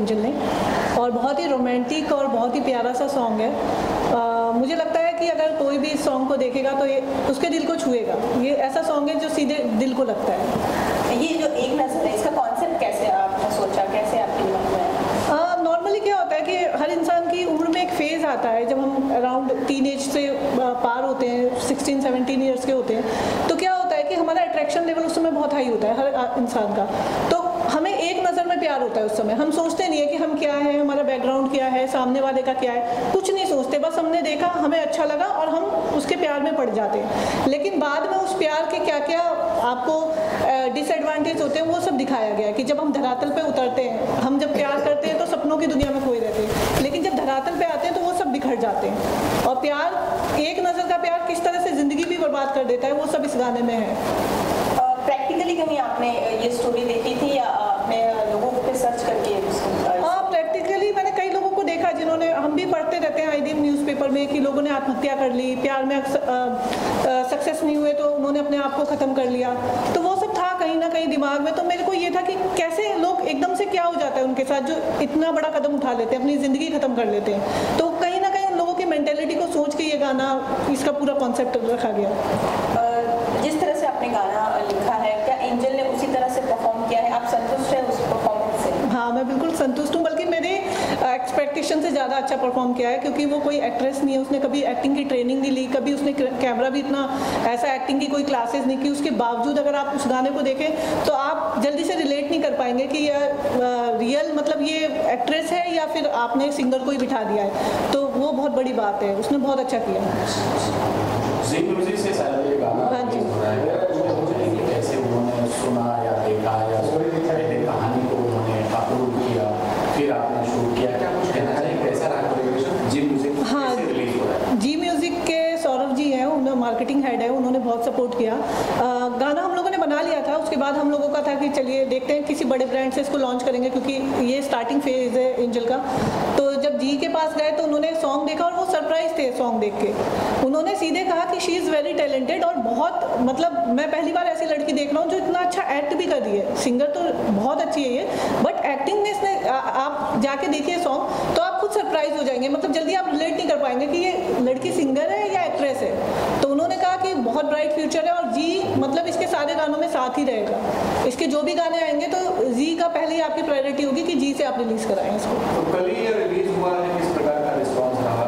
Angel ने, और बहुत ही रोमांटिक और बहुत ही प्यारा सा सॉन्ग है। मुझे लगता है कि अगर कोई भी इस सॉन्ग को देखेगा तो ये उसके दिल को छुएगा। ये ऐसा सॉन्ग है जो सीधे दिल को लगता है। ये जो एक नज़र है, इसका कॉन्सेप्ट कैसे आपने सोचा, कैसे आपके दिमाग में? नॉर्मली क्या होता है कि हर इंसान की उम्र में एक फेज़ आता है जब हम अराउंड टीनेज से पार होते हैं, 16-17 ईयर्स के होते हैं, तो क्या होता है कि हमारा अट्रैक्शन लेवल उस समय बहुत हाई होता है हर इंसान का। तो हमें एक नज़र में प्यार होता है उस समय। हम सोचते नहीं है कि हम क्या है, हमारा बैकग्राउंड क्या है, सामने वाले का क्या है, कुछ नहीं सोचते। बस हमने देखा, हमें अच्छा लगा और हम उसके प्यार में पड़ जाते हैं। लेकिन बाद में उस प्यार के क्या क्या आपको डिसएडवांटेज होते हैं वो सब दिखाया गया है कि जब हम धरातल पे उतरते हैं, हम जब प्यार करते हैं तो सपनों की दुनिया में खोए रहते हैं, लेकिन जब धरातल पे आते हैं तो वो सब बिखर जाते हैं। और प्यार, एक नज़र का प्यार किस तरह से ज़िंदगी भी बर्बाद कर देता है, वो सब इस गाने में है। प्रैक्टिकली कहीं आपने ये स्टोरी देखी थी या आपने लोगों पे सर्च करके? हाँ, प्रैक्टिकली मैंने कई लोगों को देखा जिन्होंने, हम भी पढ़ते रहते हैं आए दिन न्यूज़पेपर में कि लोगों ने आत्महत्या कर ली, प्यार में सक्सेस नहीं हुए तो उन्होंने अपने आप को ख़त्म कर लिया। तो वो सब था कहीं ना कहीं दिमाग में। तो मेरे को ये था कि कैसे लोग एकदम से क्या हो जाता है उनके साथ जो इतना बड़ा कदम उठा लेते हैं, अपनी ज़िंदगी ख़त्म कर लेते हैं। तो कहीं ना कहीं उन लोगों की मेंटेलिटी को सोच के ये गाना, इसका पूरा कॉन्सेप्ट रखा गया। जिस तरह से आपने गाना लिखा है, क्या एंजल ने उसी तरह से परफॉर्म किया है? आप संतुष्ट हैं उस परफॉर्मेंस से? हाँ, मैं बिल्कुल संतुष्ट हूँ, बल्कि मेरे एक्सपेक्टेशन से ज़्यादा अच्छा परफॉर्म किया है, क्योंकि वो कोई एक्ट्रेस नहीं है, उसने कभी एक्टिंग की ट्रेनिंग नहीं ली, कभी उसने कैमरा भी इतना ऐसा एक्टिंग की कोई क्लासेस नहीं की। उसके बावजूद अगर आप उस गाने को देखें तो आप जल्दी से रिलेट नहीं कर पाएंगे कि यह रियल, मतलब ये एक्ट्रेस है या फिर आपने सिंगर को ही बिठा दिया है। तो वो बहुत बड़ी बात है, उसने बहुत अच्छा किया। ज़ी म्यूजिक से शायद ये गाना हो रहा है, कैसे उन्होंने सुना या देखा या पहले कहानी को उन्होंने अपलोड किया, फिर आपने शूट किया, क्या कुछ कहना चाहिए, कैसा रहा कोरियोग्राफी जी म्यूजिक? हाँ, रिलीज हो रहा है। जी म्यूजिक के सौरभ जी हैं, उन्होंने मार्केटिंग हेड है, उन्होंने बहुत सपोर्ट किया। गाना हम लोगों ने बना लिया था, उसके बाद हम लोगों का था कि चलिए देखते हैं किसी बड़े ब्रांड से इसको लॉन्च करेंगे, क्योंकि ये स्टार्टिंग फेज है एंजल का। तो जब जी के पास गए तो उन्होंने सॉन्ग देखा और वो सरप्राइज थे सॉन्ग देख के। उन्होंने सीधे कहा कि शी इज़ वेरी टैलेंटेड, और बहुत, मतलब मैं पहली बार ऐसी लड़की देख रहा हूँ जो इतना अच्छा एक्ट भी कर रही है। सिंगर तो बहुत अच्छी है ये, बट एक्टिंग में इसने, आप जाके देखिए सॉन्ग तो आप खुद सरप्राइज हो जाएंगे। मतलब जल्दी आप रिलेट नहीं कर पाएंगे कि ये लड़की सिंगर है या एक्ट्रेस है। तो उन्होंने कहा कि बहुत ब्राइट फ्यूचर है, और जी मतलब इसके सारे गानों में साथ ही रहेगा। इसके जो भी गाने आएंगे तो जी का पहले ही आपकी प्रायोरिटी होगी कि जी से आप रिलीज कराएं इसको। तो कल ही ये रिलीज हुआ है, किस प्रकार का रिस्पॉन्स रहा?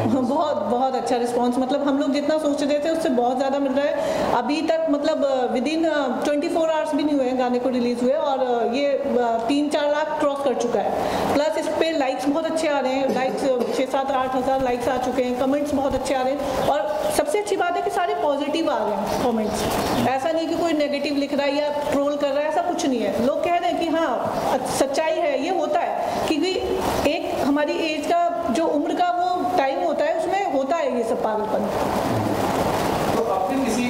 बहुत अच्छा रिस्पांस, मतलब हम लोग जितना सोच रहे थे उससे बहुत ज़्यादा मिल रहा है अभी तक। मतलब विदिन 24 आवर्स भी नहीं हुए हैं गाने को रिलीज़ हुए, और ये 3-4 लाख क्रॉस कर चुका है। प्लस इस पर लाइक्स बहुत अच्छे आ रहे हैं, लाइक्स 6-7-8 हज़ार लाइक्स आ चुके हैं, कमेंट्स बहुत अच्छे आ रहे हैं, और सबसे अच्छी बात है कि सारे पॉजिटिव आ रहे हैं कमेंट्स। ऐसा नहीं कि कोई नेगेटिव लिख रहा है या ट्रोल कर रहा है, ऐसा कुछ नहीं है। लोग कह रहे हैं कि हाँ सच्चाई है, ये होता है, क्योंकि एक हमारी एज का जो उम्र का वो टाइम होता है, उसमें होता है ये सब पागलपन। तो आपने किसी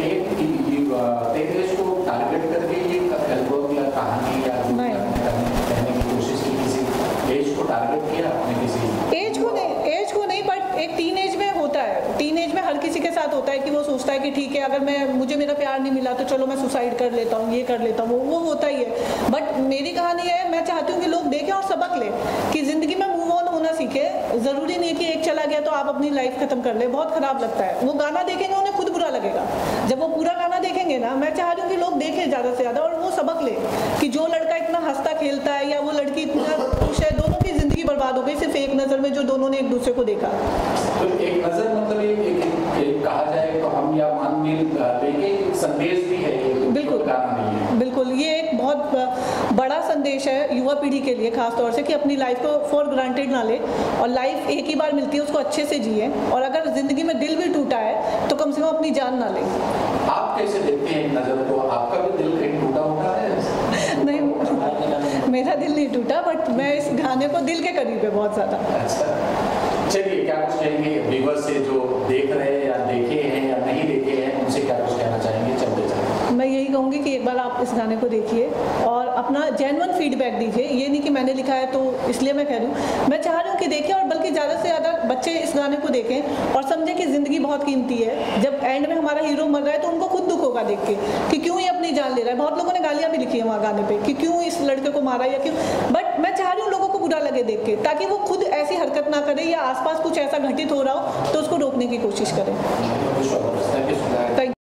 टेक को टारगेट करके ये एल्बम या कहानी या कहने की कोशिश की, किसी एज को टारगेट किया आपने? किसी एज को नहीं, बट एक टीन एज में होता है। टीन एज में हर किसी के साथ होता है कि वो सोचता है कि ठीक है, अगर मुझे मेरा प्यार नहीं मिला तो चलो मैं सुसाइड कर लेता हूँ, ये कर लेता हूँ, वो होता ही है। बट मेरी कहानी है, मैं चाहती हूँ कि लोग देखें और सबक लें कि ज़िंदगी में मूव ऑन होना सीखे। ज़रूरी नहीं कि एक चला गया तो आप अपनी लाइफ खत्म कर ले, बहुत ख़राब लगता है। वो गाना देखेंगे उन्हें खुद बुरा लगेगा, जब वो पूरा गाना देखेंगे ना। मैं चाह रही हूँ कि लोग देखें ज़्यादा से ज़्यादा, और वो सबक ले कि जो लड़का इतना हंसता खेलता है या वो लड़की इतना खुश है, दोनों की ज़िंदगी बर्बाद हो गई सिर्फ एक नज़र में जो दोनों ने एक दूसरे को देखा। तो एक नज़र मतलब एक कहा जाए तो हम या मान लेके संदेश भी है, बिल्कुल गाना नहीं है। बिल्कुल, ये एक बहुत बड़ा संदेश है युवा पीढ़ी के लिए, खास तौर से कि अपनी लाइफ को फॉर ग्रांटेड ना ले, और लाइफ एक ही बार मिलती है, उसको अच्छे से जिए। और अगर ज़िंदगी में दिल भी टूटा है तो कम से कम अपनी जान ना ले। आप कैसे देखते हैं नज़र को? आपका भी दिल कहीं टूटा होता है? नहीं, मेरा दिल नहीं टूटा, बट मैं इस गाने को दिल के करीब है बहुत ज़्यादा। अच्छा, चलिए क्या कुछ कहेंगे व्यूअर्स से जो देख रहे हैं या देखे हैं या नहीं देखे हैं, उनसे क्या कुछ कहना चाहेंगे? चलते चलते मैं यही कहूँगी कि एक बार आप इस गाने को देखिए और अपना जेन्युइन फीडबैक दीजिए। ये नहीं कि मैंने लिखा है तो इसलिए मैं कह रही हूँ, मैं चाह रही हूँ कि देखें और बल्कि ज़्यादा से ज़्यादा बच्चे इस गाने को देखें और समझें कि ज़िंदगी बहुत कीमती है। जब एंड में हमारा हीरो मर रहा है तो उनको खुद दुख होगा देख के कि क्यों ये अपनी जान ले रहा है। बहुत लोगों ने गालियाँ भी लिखी है वहाँ गाने पर कि क्यों इस लड़के को मारा या क्यों, बट मैं चाह रही हूँ लोगों को बुरा लगे देख के, ताकि वो खुद ऐसी हरकत ना करे या आसपास कुछ ऐसा घटित हो रहा हो तो उसको रोकने की कोशिश करें।